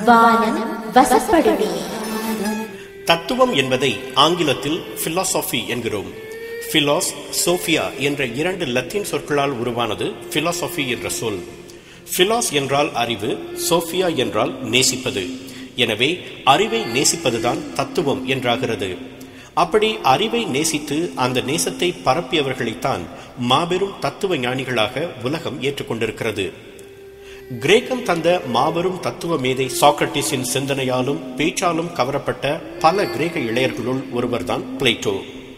வானம் வசப்படுமே. தத்துவம் என்பதை ஆங்கிலத்தில் பிலாசபி என்கிறோம். பிலாஸ், சோபியா என்ற 2 லத்தீன் சொற்களால் உருவானது பிலாசபி என்ற சொல். பிலாஸ் என்றால் அறிவு, சோபியா என்றால் நேசிப்பது. எனவே அறிவை நேசிப்பதுதான் தத்துவம் என்றாகிறது. அப்படி அறிவை நேசித்து அந்த நேசத்தை பரப்பியவர்களைத்தான் மாபெரும் தத்துவ ஞானிகளாக உலகம் ஏற்றுக்கொண்டிருக்கிறது. கிரேக்கம் தந்த மாபெரும் தத்துவ மேதை சாக்ரட்டிஸின் சிந்தனையாலும் பேச்சாலும் கவரப்பட்ட பல கிரேக்க இளையர்களுள் ஒருவர்தான் பிளேட்டோ.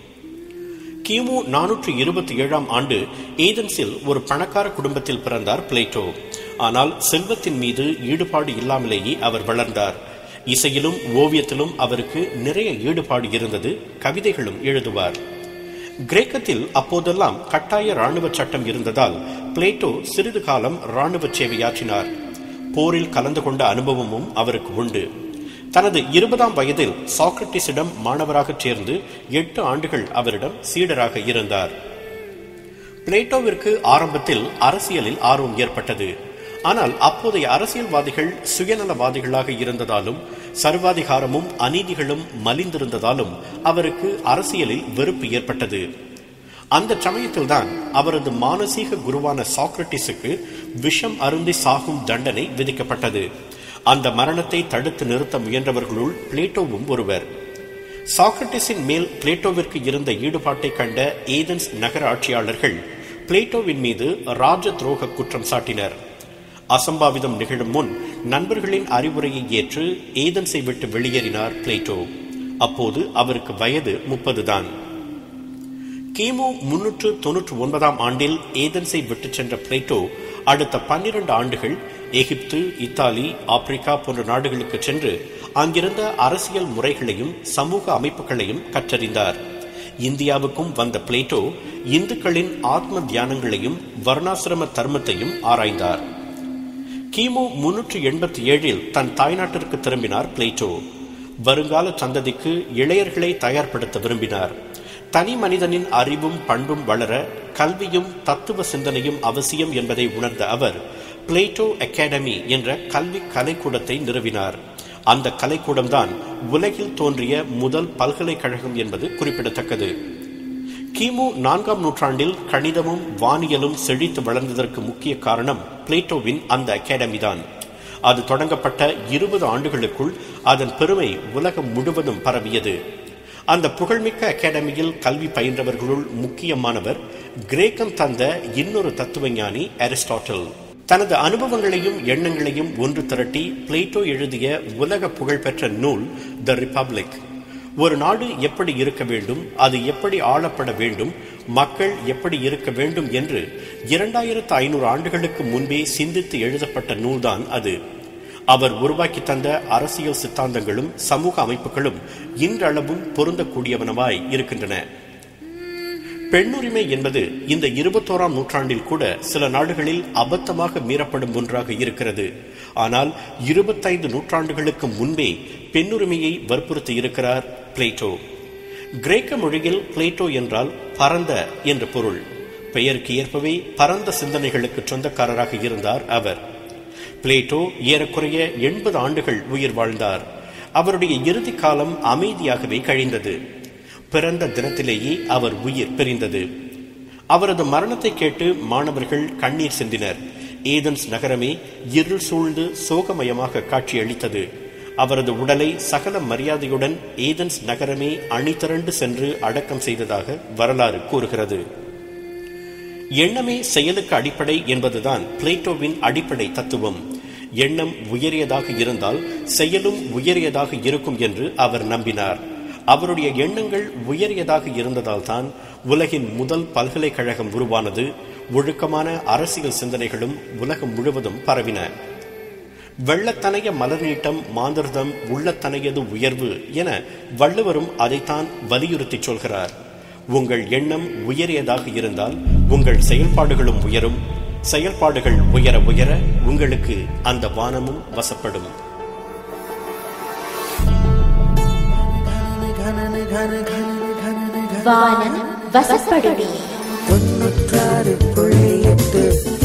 கிமு 427ஆம் ஆண்டு ஏதென்ஸில் ஒரு பணக்கார குடும்பத்தில் பிறந்தார் பிளேட்டோ. ஆனால் செல்வத்தின் மீது ஈடுபாடு இல்லாமலேயே அவர் வளர்ந்தார். இசையிலும் ஓவியத்திலும் அவருக்கு நிறைய ஈடுபாடு இருந்தது. கவிதைகளும் எழுதுவார். கிரேக்கத்தில் அப்போதெல்லாம் கட்டாய இராணுவ சட்டம் இருந்ததால் பிளேட்டோ சிறிது காலம் இராணுவ சேவையாற்றினார். போரில் கலந்து கொண்ட அனுபவமும் அவருக்கு உண்டு. தனது 20ஆம் வயதில் சாக்ரட்டிஸிடம் மாணவராக சேர்ந்து 8 ஆண்டுகள் அவரிடம் சீடராக இருந்தார். பிளேட்டோவிற்கு ஆரம்பத்தில் அரசியலில் ஆர்வம் ஏற்பட்டது. ஆனால் அப்போதைய அரசியல்வாதிகள் சுயநலவாதிகளாக இருந்ததாலும் சர்வாதிகாரமும் அநீதிகளும் மலிந்திருந்ததாலும் அவருக்கு அரசியலில் வெறுப்பு ஏற்பட்டது. அந்த சமயத்தில்தான் அவரது மானசீக குருவான சாக்ரட்டிஸுக்கு விஷம் அருந்தி சாகும் தண்டனை விதிக்கப்பட்டது. அந்த மரணத்தை தடுத்து நிறுத்த முயன்றவர்களுள் பிளேட்டோவும் ஒருவர். சாக்ரட்டிஸின் மேல் பிளேட்டோவிற்கு இருந்த ஈடுபாட்டை கண்ட ஏதென்ஸ் நகர ஆட்சியாளர்கள் பிளேட்டோவின் மீது ராஜ துரோக குற்றம் சாட்டினர். அசம்பாவிதம் நிகழும் முன் நண்பர்களின் அறிவுரையை ஏற்று ஏதென்ஸை விட்டு வெளியேறினார் பிளேட்டோ. அப்போது அவருக்கு வயது 30 தான். கிமு 399ஆம் ஆண்டில் ஏதென்ஸை விட்டு சென்ற பிளேட்டோ அடுத்த 12 ஆண்டுகள் எகிப்து, இத்தாலி, ஆப்பிரிக்கா போன்ற நாடுகளுக்கு சென்று அங்கிருந்த அரசியல் முறைகளையும் சமூக அமைப்புகளையும் கற்றறிந்தார். இந்தியாவுக்கும் வந்த பிளேட்டோ இந்துக்களின் ஆத்ம தியானங்களையும் வர்ணாசிரம தர்மத்தையும் ஆராய்ந்தார். கிமு 387இல் தன் தாய்நாட்டிற்கு திரும்பினார் பிளேட்டோ. வருங்கால சந்ததிக்கு இளையர்களை தயார்படுத்த விரும்பினார். தனி மனிதனின் அறிவும் பண்பும் வளர கல்வியும் தத்துவ சிந்தனையும் அவசியம் என்பதை உணர்ந்த அவர் பிளேட்டோ அகாடமி என்ற கல்வி கலைக்கூடத்தை நிறுவினார். அந்த கலைக்கூடம்தான் உலகில் தோன்றிய முதல் பல்கலைக்கழகம் என்பது குறிப்பிடத்தக்கது. கிமு 4ஆம் நூற்றாண்டில் கணிதமும் வானியலும் செழித்து வளர்ந்ததற்கு முக்கிய காரணம் பிளேட்டோவின் அந்த அகாடமி தான். அது தொடங்கப்பட்ட 20 ஆண்டுகளுக்குள் அதன் பெருமை உலகம் முழுவதும் பரவியது. அந்த புகழ்மிக்க அகாடமியில் கல்வி பயின்றவர்களுள் முக்கியமானவர் கிரேக்கம் தந்த இன்னொரு தத்துவஞானி அரிஸ்டாட்டில். தனது அனுபவங்களையும் எண்ணங்களையும் ஒன்று திரட்டி பிளேட்டோ எழுதிய உலக புகழ்பெற்ற நூல் த ரிபப்ளிக். ஒரு நாடு எப்படி இருக்க வேண்டும், அது எப்படி ஆளப்பட வேண்டும், மக்கள் எப்படி இருக்க வேண்டும் என்று 2500 ஆண்டுகளுக்கு முன்பே சிந்தித்து எழுதப்பட்ட நூல்தான் அது. அவர் உருவாக்கி தந்த அரசியல் சித்தாந்தங்களும் சமூக அமைப்புகளும் இன்றளவும் பொருந்தக்கூடியவனவாய் இருக்கின்றன. பெண்ணுரிமை என்பது இந்த 21ஆம் நூற்றாண்டில் கூட சில நாடுகளில் அபத்தமாக மீறப்படும் ஒன்றாக இருக்கிறது. ஆனால் 25 நூற்றாண்டுகளுக்கு முன்பே பெண்ணுரிமையை வற்புறுத்தி இருக்கிறார் பிளேட்டோ. கிரேக்க மொழியில் பிளேட்டோ என்றால் பரந்த என்று பொருள். பெயருக்கு ஏற்பவே பரந்த சிந்தனைகளுக்கு சொந்தக்காரராக இருந்தார் அவர். பிளேட்டோ ஏறக்குறைய 80 ஆண்டுகள் உயிர் வாழ்ந்தார். அவருடைய இறுதி காலம் அமைதியாகவே கழிந்தது. பிறந்த தினத்திலேயே அவர் உயிர் பிரிந்தது. அவரது மரணத்தை கேட்டு மாணவர்கள் கண்ணீர் சிந்தினர். ஏதென்ஸ் நகரமே இருள் சூழ்ந்து சோகமயமாக காட்சியளித்தது. அவரது உடலை சகல மரியாதையுடன் ஏதென்ஸ் நகரமே அணி திரண்டு சென்று அடக்கம் செய்ததாக வரலாறு கூறுகிறது. எண்ணமே செயலுக்கு அடிப்படை என்பதுதான் பிளேட்டோவின் அடிப்படை தத்துவம். எண்ணம் உயரியதாக இருந்தால் செயலும் உயரியதாக இருக்கும் என்று அவர் நம்பினார். அவருடைய எண்ணங்கள் உயரியதாக இருந்ததால் தான் உலகின் முதல் பல்கலைக்கழகம் உருவானது. ஒழுக்கமான அரசியல் சிந்தனைகளும் உலகம் முழுவதும் பரவின. வெள்ளத்தனைய மலர் நீட்டம் மாந்தர்தம் உள்ளத்தனையது உயர்வு என வள்ளுவரும் அதைத்தான் வலியுறுத்தி சொல்கிறார். உங்கள் எண்ணம் உயரியதாக இருந்தால் உங்கள் செயல்பாடுகளும் உயரும். செயல்பாடுகள் உயர உயர உங்களுக்கு அந்த வானமும் வசப்படும். வானம் வசப்படுமே. 96.8